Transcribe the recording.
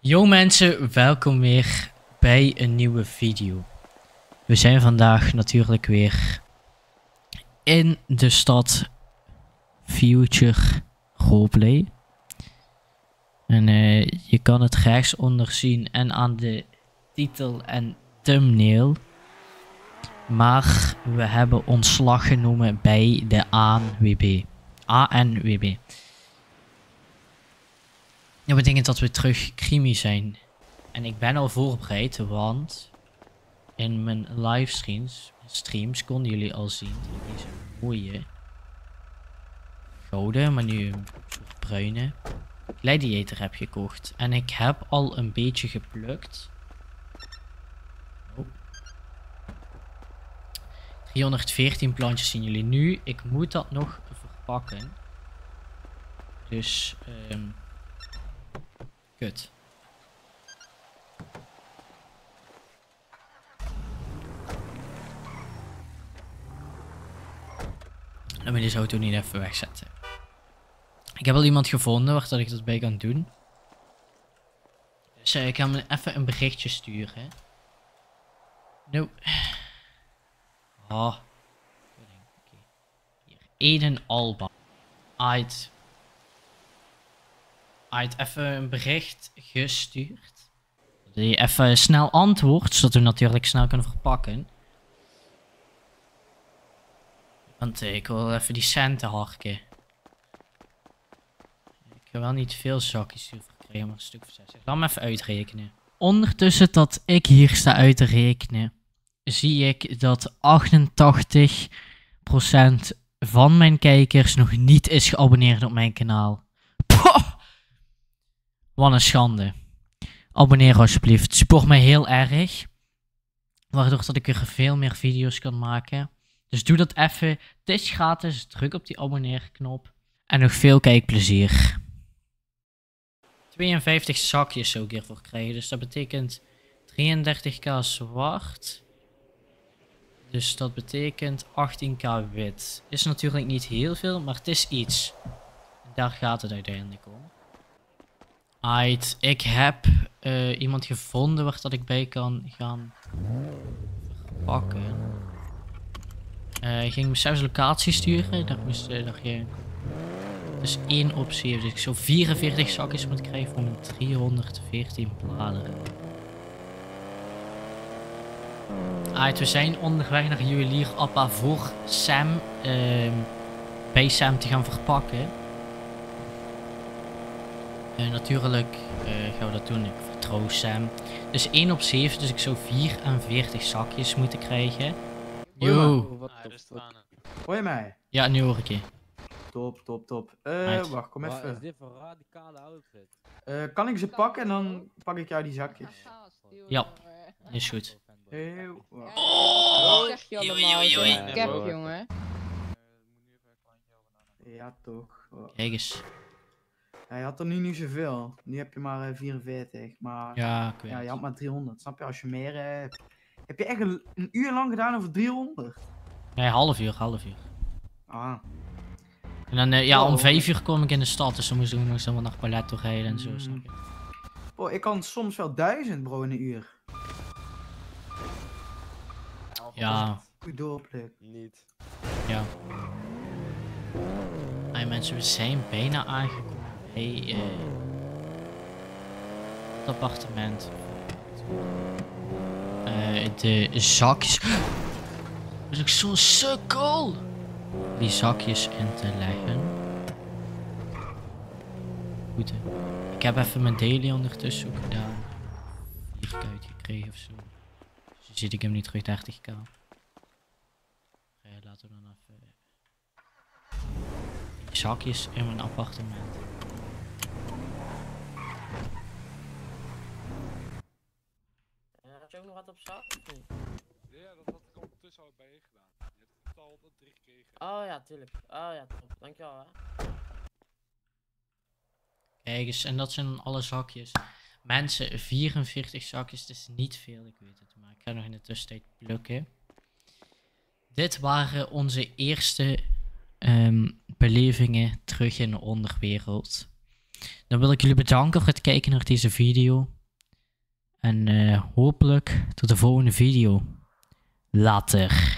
Yo mensen, welkom weer bij een nieuwe video. We zijn vandaag natuurlijk weer in de stad Future Roleplay. En je kan het rechtsonder zien en aan de titel en thumbnail. Maar we hebben ontslag genomen bij de ANWB. ANWB. Dat betekent dat we terug crimi zijn. En ik ben al voorbereid, want in mijn livestreams konden jullie al zien dat deze mooie gouden, maar nu een soort bruine gladiator heb gekocht. En ik heb al een beetje geplukt. Oh. 314 plantjes zien jullie nu. Ik moet dat nog verpakken. Dus, kut. Dan moet je deze auto niet even wegzetten. Ik heb al iemand gevonden waar dat ik dat bij kan doen. Dus ik ga hem even een berichtje sturen. No. Oh. Okay. Hier. Eden Alba. Aight. Even een bericht gestuurd. Dat hij even snel antwoordt, zodat we natuurlijk snel kunnen verpakken. Want ik wil even die centen harken. Ik heb wel niet veel zakjes hiervoor krijgen, maar een stuk of 60. Laat me even uitrekenen. Ondertussen dat ik hier sta uit te rekenen, zie ik dat 88% van mijn kijkers nog niet is geabonneerd op mijn kanaal. Poh! Wat een schande. Abonneer alsjeblieft. Support mij heel erg. Waardoor dat ik er veel meer video's kan maken. Dus doe dat even. Het is gratis. Druk op die abonneerknop. En nog veel kijkplezier. 52 zakjes zou ik hiervoor krijgen. Dus dat betekent 33k zwart. Dus dat betekent 18k wit. Is natuurlijk niet heel veel, maar het is iets. En daar gaat het uiteindelijk om. Aight, ik heb iemand gevonden waar dat ik bij kan gaan verpakken. Ik ging hem zelfs locatie sturen. Daar moest je. Dus 1 optie. Dus ik zou 44 zakjes moet krijgen voor mijn 314 bladeren. Aight, we zijn onderweg naar juwelier Appa voor Sam. Bij Sam te gaan verpakken. Natuurlijk gaan we dat doen. Ik vertrouw Sam. Dus 1 op 7. Dus ik zou 44 zakjes moeten krijgen. Yo. Hoor je mij? Ja, nu hoor ik je. Top. Right. Wacht, kom even. Wat is dit voor een radicale outfit? Kan ik ze pakken en dan pak ik jou die zakjes? Ja, is goed. Wacht. Oh! Zeg je allemaal, zo'n cap, hoor. jongen. Ja, toch. Kijk eens. Ja, je had er nu niet zoveel. Nu heb je maar 44. Maar Ja, ik weet ja, je het. had maar 300. Snap je? Als je meer hebt. Heb je echt een uur lang gedaan over 300? Nee, half uur. Ah. En dan, ja, om Oh. 5 uur kom ik in de stad. Dus dan moest ik nog eens naar Paletto rijden en zo. Snap je? Oh, ik kan soms wel 1000 bro in een uur. Ja, Goed doorpluk. Niet. ja. Hey mensen, we zijn bijna aangekomen bij het appartement. De zakjes. Was ik zo sukkel? Die zakjes in te leggen. Goed hè. Ik heb even mijn daily ondertussen ook gedaan. 4k uitgekregen ofzo. Dus dan zit ik hem nu terug 30k. Laten we dan even die zakjes in mijn appartement. Heb je ook nog wat op zak? Ja, dat had ik ondertussen al bij je gedaan. Je hebt het al 3 gekregen. Oh ja, tuurlijk. Oh ja, top. Dankjewel hè. Kijk eens, en dat zijn dan alle zakjes. Mensen, 44 zakjes, het is niet veel, ik weet het. Maar ik ga nog in de tussentijd plukken. Dit waren onze eerste belevingen terug in de onderwereld. Dan wil ik jullie bedanken voor het kijken naar deze video. En hopelijk tot de volgende video. Later.